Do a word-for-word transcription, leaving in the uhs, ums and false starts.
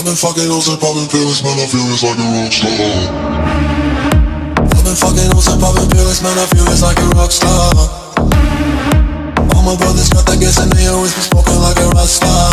I've been fucking hoes and popping pills, man, I feel it's like a rock star. I've been fucking hoes and popping pills, man, I feel it's like a rock star. All my brothers got that gas and they always be smoking like a rock star.